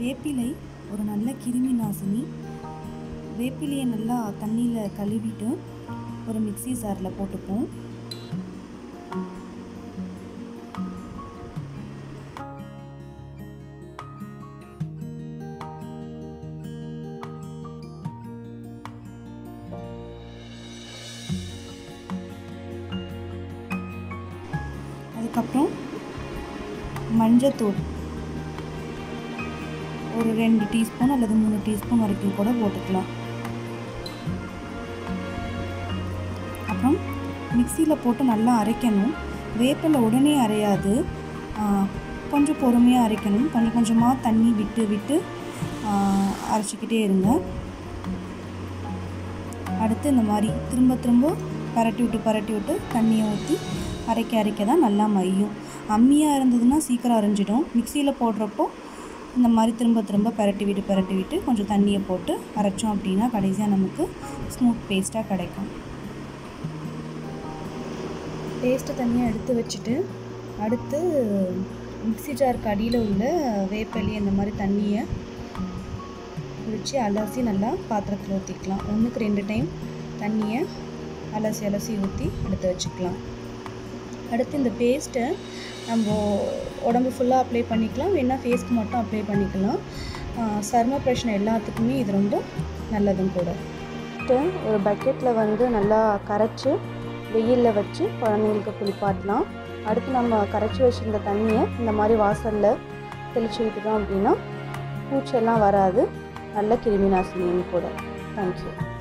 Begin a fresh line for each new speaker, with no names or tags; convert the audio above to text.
வேப்பிலை ஒரு நல்ல கிருமி நாசினி. வேப்பிலையை நல்லா தண்ணியில் கழுவிட்டு ஒரு மிக்ஸி ஜாரில் போட்டுப்போம். அதுக்கப்புறம் மஞ்சத்தூள் ஒரு 2 டீஸ்பூன் அல்லது 3 டீஸ்பூன் வரைக்கும் கூட போட்டுக்கலாம். அப்புறம் மிக்சியில் போட்டு நல்லா அரைக்கணும். வேப்பிலை உடனே அரையாது, கொஞ்சம் பொறுமையாக அரைக்கணும். கொஞ்சம் கொஞ்சமாக தண்ணி விட்டு விட்டு அரைச்சிக்கிட்டே இருங்க. அடுத்து இந்த மாதிரி திரும்ப திரும்ப பரட்டி விட்டு தண்ணியை ஊற்றி அரைக்க தான் நல்லா மையும். அம்மியாக இருந்ததுன்னா சீக்கிரம் அரைஞ்சிடும். மிக்சியில் போடுறப்போ இந்த மாதிரி திரும்ப பரட்டி விட்டு கொஞ்சம் தண்ணியை போட்டு அரைச்சோம் அப்படின்னா கடைசியாக நமக்கு ஸ்மூத் பேஸ்ட்டாக கிடைக்கும். பேஸ்ட்டை தனியாக எடுத்து வச்சுட்டு அடுத்து மிக்ஸி ஜாருக்கு அடியில் உள்ள வேப்பிலையை இந்த மாதிரி தண்ணியை பிடிச்சி அலசி நல்லா பாத்திரத்தில் ஊற்றிக்கலாம். 1க்கு 2 டைம் தண்ணியை அலசி ஊற்றி எடுத்து வச்சுக்கலாம். அடுத்து இந்த பேஸ்ட்டை நம்ம உடம்பு ஃபுல்லாக அப்ளை பண்ணிக்கலாம், வேணால் ஃபேஸ்க்கு மட்டும் அப்ளை பண்ணிக்கலாம். சரும பிரச்சனை எல்லாத்துக்குமே இது ரொம்ப நல்லதும் கூட. ஒரு பக்கெட்டில் நல்லா கரைச்சி வெயிலில் வச்சு குழந்தைங்களுக்கு குளிப்பாட்டலாம். அடுத்து நம்ம கரைச்சி வச்சுருந்த தண்ணியை இந்த மாதிரி வாசலில் தெளித்து விட்டுட்டோம் அப்படின்னா பூச்செல்லாம் வராது. நல்ல கிருமி நாசினியும் கூட. தேங்க்யூ.